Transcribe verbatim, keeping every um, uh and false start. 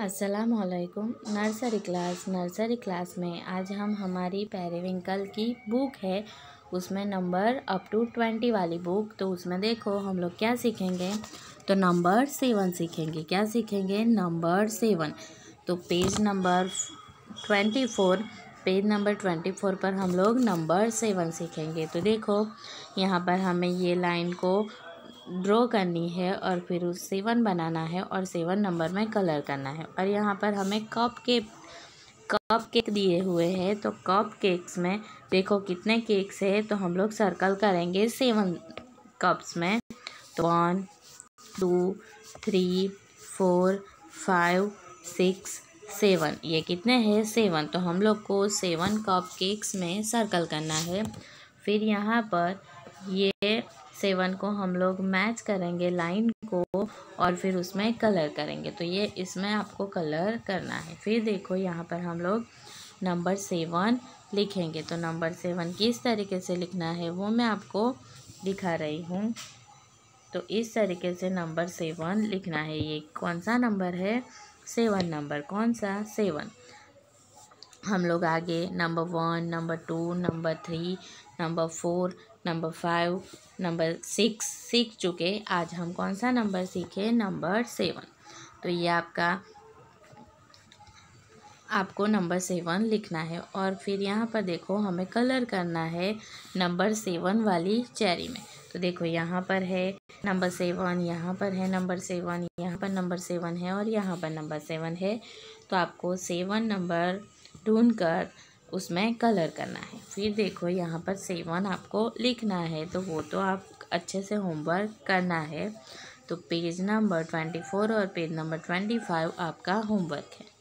अस्सलामुअलैकुम। Nursery class nursery class में आज हम हमारी पेरिविंकल की बुक है, उसमें नंबर अप टू ट्वेंटी वाली बुक। तो उसमें देखो हम लोग क्या सीखेंगे, तो नंबर सेवन सीखेंगे। क्या सीखेंगे? Number seven. तो page number twenty four page number twenty four पर हम लोग नंबर सेवन सीखेंगे। तो देखो यहाँ पर हमें ये लाइन को ड्रॉ करनी है और फिर उस सेवन बनाना है और सेवन नंबर में कलर करना है। और यहाँ पर हमें कप के कप केक दिए हुए हैं, तो कप केक्स में देखो कितने केक्स है, तो हम लोग सर्कल करेंगे सेवन कप्स में। तो one two three four five six seven, ये कितने हैं? सेवन। तो हम लोग को सेवन कप केक्स में सर्कल करना है। फिर यहाँ पर ये सेवन को हम लोग मैच करेंगे लाइन को और फिर उसमें कलर करेंगे। तो ये इसमें आपको कलर करना है। फिर देखो यहाँ पर हम लोग नंबर सेवन लिखेंगे। तो नंबर सेवन किस तरीके से लिखना है वो मैं आपको दिखा रही हूँ। तो इस तरीके से नंबर सेवन लिखना है। ये कौन सा नंबर है? Seven number. कौन सा? सेवन। हम लोग आगे number one, number two, number three, number four, number five, number six सीख चुके। आज हम कौन सा नंबर सीखे? Number seven. तो ये आपका आपको नंबर सेवन लिखना है। और फिर यहाँ पर देखो हमें कलर करना है नंबर सेवन वाली चेरी में। तो देखो यहाँ पर है नंबर सेवन, यहाँ पर है नंबर सेवन, यहाँ पर नंबर सेवन है और यहाँ पर नंबर सेवन है। तो आपको सेवन नंबर ढूंढकर उसमें कलर करना है। फिर देखो यहाँ पर सेवन आपको लिखना है, तो वो तो आप अच्छे से होमवर्क करना है। तो पेज नंबर ट्वेंटी फोर और पेज नंबर ट्वेंटी फाइव आपका होमवर्क है।